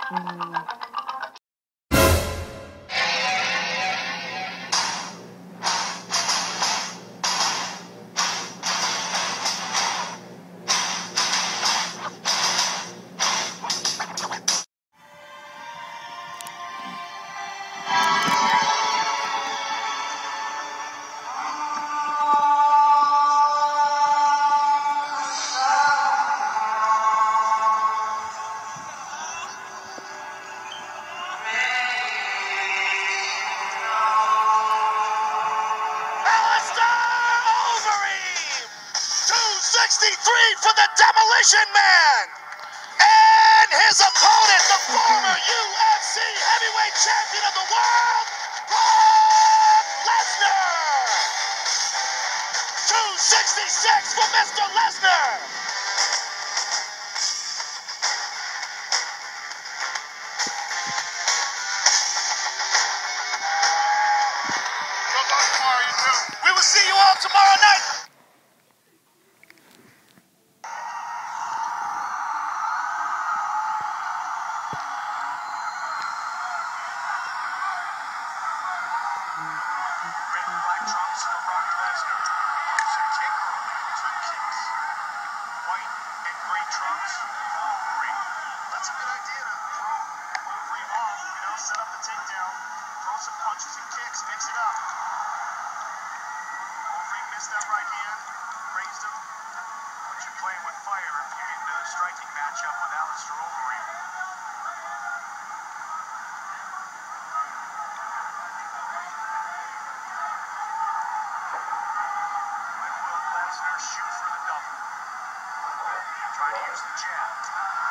Mm. Alistair Overeem! 263 for the Demolition Man! And his opponent, the former UFC heavyweight champion of the world, Brock Lesnar! 266 for Mr. Lesnar! Good luck tomorrow, you two. We will see you all tomorrow night. Red and black trunks for Brock Lesnar. It's a kicker, 2 kicks. White and gray trunks for Overeem. That's a good idea to throw Overeem off, set up the takedown, throw some punches and kicks, mix it up. Overeem missed that right hand, raised him. But you're playing with fire if you get into a striking matchup with Alistair Overeem. Lesnar shoot for the double. Trying to use the jab.